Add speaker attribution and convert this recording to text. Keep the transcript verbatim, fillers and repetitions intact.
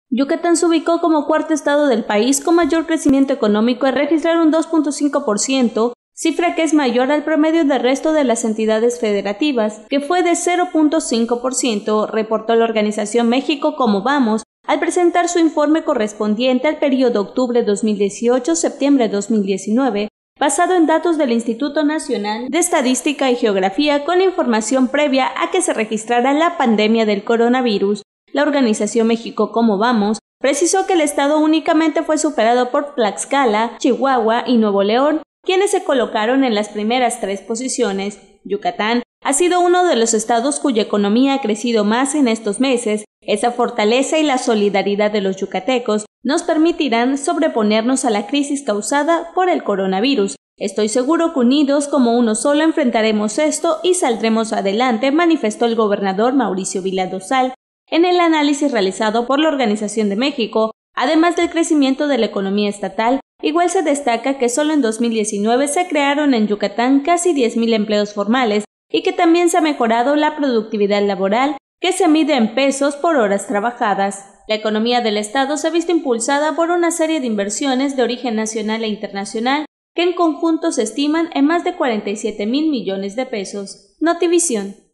Speaker 1: Yucatán se ubicó como cuarto estado del país con mayor crecimiento económico al registrar un dos punto cinco por ciento, cifra que es mayor al promedio del resto de las entidades federativas, que fue de cero punto cinco por ciento, reportó la organización México Cómo Vamos al presentar su informe correspondiente al periodo octubre dos mil dieciocho-septiembre dos mil diecinueve, basado en datos del Instituto Nacional de Estadística y Geografía con información previa a que se registrara la pandemia del coronavirus. La organización México Cómo Vamos precisó que el estado únicamente fue superado por Tlaxcala, Chihuahua y Nuevo León, quienes se colocaron en las primeras tres posiciones. Yucatán ha sido uno de los estados cuya economía ha crecido más en estos meses. Esa fortaleza y la solidaridad de los yucatecos nos permitirán sobreponernos a la crisis causada por el coronavirus. Estoy seguro que unidos como uno solo enfrentaremos esto y saldremos adelante, manifestó el gobernador Mauricio Vila Dosal en el análisis realizado por la Organización de México. Además del crecimiento de la economía estatal, igual se destaca que solo en dos mil diecinueve se crearon en Yucatán casi diez mil empleos formales y que también se ha mejorado la productividad laboral, que se mide en pesos por horas trabajadas. La economía del estado se ha visto impulsada por una serie de inversiones de origen nacional e internacional que en conjunto se estiman en más de cuarenta y siete mil millones de pesos. Notivisión.